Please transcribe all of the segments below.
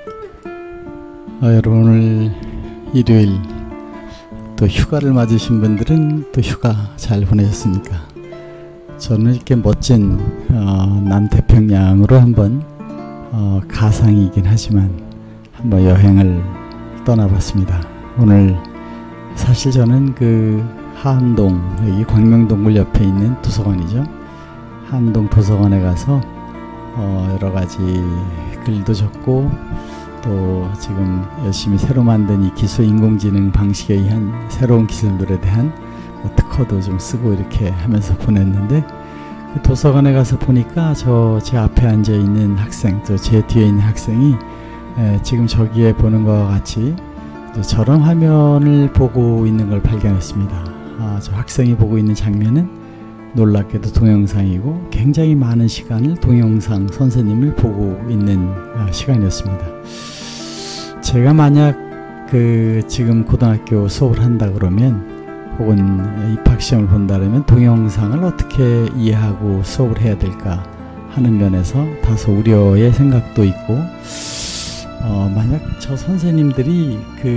여러분 오늘 일요일 또 휴가를 맞으신 분들은 또 휴가 잘 보내셨습니까? 저는 이렇게 멋진 남태평양으로 한번 가상이긴 하지만 한번 여행을 떠나봤습니다. 오늘 사실 저는 그 하안동, 여기 광명동굴 옆에 있는 도서관이죠. 하안동 도서관에 가서 여러가지 글도 적고 또 지금 열심히 새로 만든 이 기술 인공지능 방식에 의한 새로운 기술들에 대한 특허도 좀 쓰고 이렇게 하면서 보냈는데, 그 도서관에 가서 보니까 제 앞에 앉아 있는 학생, 또 제 뒤에 있는 학생이 지금 저기에 보는 것과 같이 저런 화면을 보고 있는 걸 발견했습니다. 저 학생이 보고 있는 장면은 놀랍게도 동영상이고 굉장히 많은 시간을 동영상 선생님을 보고 있는 시간이었습니다. 제가 만약 지금 고등학교 수업을 한다 그러면, 혹은 입학시험을 본다면 동영상을 어떻게 이해하고 수업을 해야 될까 하는 면에서 다소 우려의 생각도 있고, 만약 저 선생님들이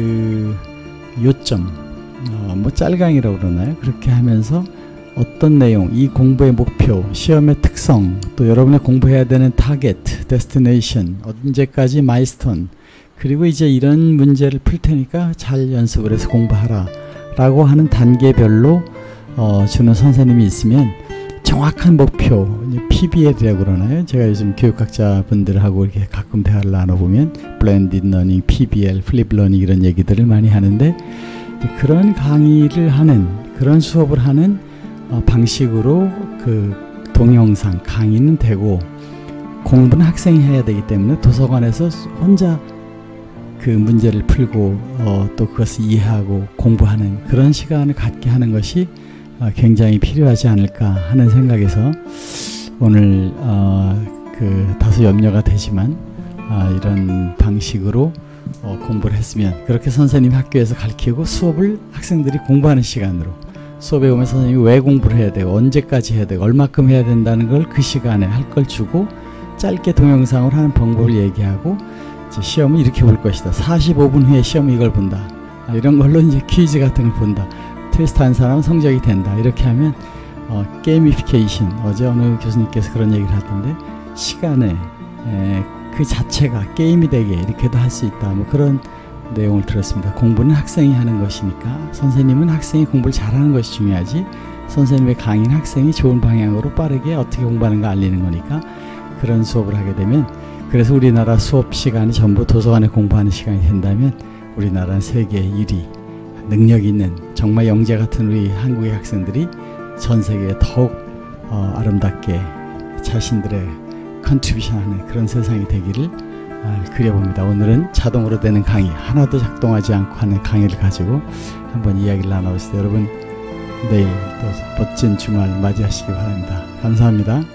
요점, 짤강이라고 그러나요? 그렇게 하면서 어떤 내용, 이 공부의 목표, 시험의 특성, 또 여러분의 공부해야 되는 타겟, 데스티네이션, 언제까지 마일스톤, 그리고 이제 이런 문제를 풀 테니까 잘 연습을 해서 공부하라 라고 하는 단계별로 주는 선생님이 있으면 정확한 목표, PBL이라고 그러나요? 제가 요즘 교육학자 분들하고 이렇게 가끔 대화를 나눠보면 블렌디드 러닝, PBL, 플립 러닝 이런 얘기들을 많이 하는데, 그런 강의를 하는, 그런 수업을 하는 방식으로 동영상 강의는 되고, 공부는 학생이 해야 되기 때문에 도서관에서 혼자 그 문제를 풀고 또 그것을 이해하고 공부하는 그런 시간을 갖게 하는 것이 굉장히 필요하지 않을까 하는 생각에서 오늘 다소 염려가 되지만 이런 방식으로 공부를 했으면, 그렇게 선생님이 학교에서 가르치고 수업을 학생들이 공부하는 시간으로, 수업에 오면 선생님이 왜 공부를 해야 되고 언제까지 해야 되고 얼마큼 해야 된다는 걸 그 시간에 할 걸 주고, 짧게 동영상으로 하는 방법을 얘기하고, 시험은 이렇게 볼 것이다, 45분 후에 시험은 이걸 본다, 이런 걸로 이제 퀴즈 같은 걸 본다, 테스트 한 사람은 성적이 된다, 이렇게 하면 게이미피케이션, 어제 어느 교수님께서 그런 얘기를 하던데, 시간에 그 자체가 게임이 되게 이렇게도 할 수 있다, 그런 내용을 들었습니다. 공부는 학생이 하는 것이니까 선생님은 학생이 공부를 잘하는 것이 중요하지, 선생님의 강의는 학생이 좋은 방향으로 빠르게 어떻게 공부하는가 알리는 거니까, 그런 수업을 하게 되면, 그래서 우리나라 수업 시간이 전부 도서관에 공부하는 시간이 된다면 우리나라는 세계 1위, 능력 있는 정말 영재 같은 우리 한국의 학생들이 전 세계에 더욱 아름답게 자신들의 컨트리뷰션하는 그런 세상이 되기를 그려봅니다. 오늘은 자동으로 되는 강의, 하나도 작동하지 않고 하는 강의를 가지고 한번 이야기를 나눠보시죠. 여러분 내일 또 멋진 주말 맞이하시기 바랍니다. 감사합니다.